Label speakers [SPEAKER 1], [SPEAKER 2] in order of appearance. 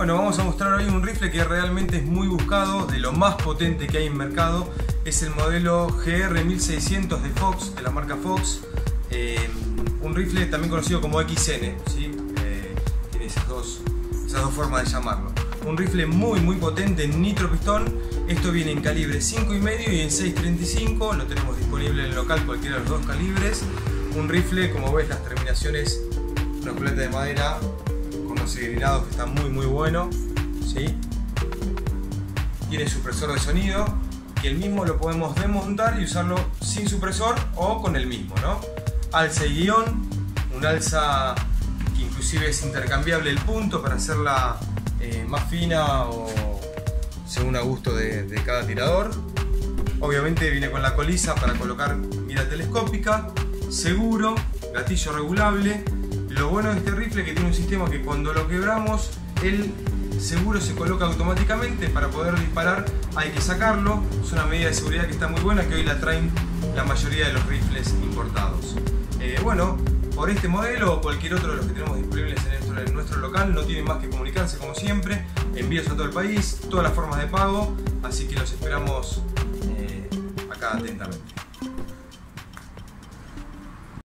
[SPEAKER 1] Bueno, vamos a mostrar hoy un rifle que realmente es muy buscado, de lo más potente que hay en mercado. Es el modelo GR1600 de Fox, de la marca Fox. Un rifle también conocido como XN, ¿sí? Tiene esas dos formas de llamarlo. Un rifle muy potente en nitropistón. Esto viene en calibre 5,5 y en 6.35. Lo tenemos disponible en el local, cualquiera de los dos calibres. Un rifle, como ves, las terminaciones, una culata de madera con unos engrinados que está muy bueno, ¿sí? Tiene supresor de sonido, que el mismo lo podemos desmontar y usarlo sin supresor o con el mismo, ¿no? Alza y guión, un alza que inclusive es intercambiable el punto para hacerla más fina o según a gusto de cada tirador. Obviamente viene con la colisa para colocar mira telescópica, seguro, gatillo regulable. Lo bueno de este rifle es que tiene un sistema que cuando lo quebramos el seguro se coloca automáticamente. Para poder disparar hay que sacarlo. Es una medida de seguridad que está muy buena, que hoy la traen la mayoría de los rifles importados. Bueno, por este modelo o cualquier otro de los que tenemos disponibles en nuestro local, no tienen más que comunicarse como siempre. Envíos a todo el país, todas las formas de pago, así que los esperamos acá atentamente.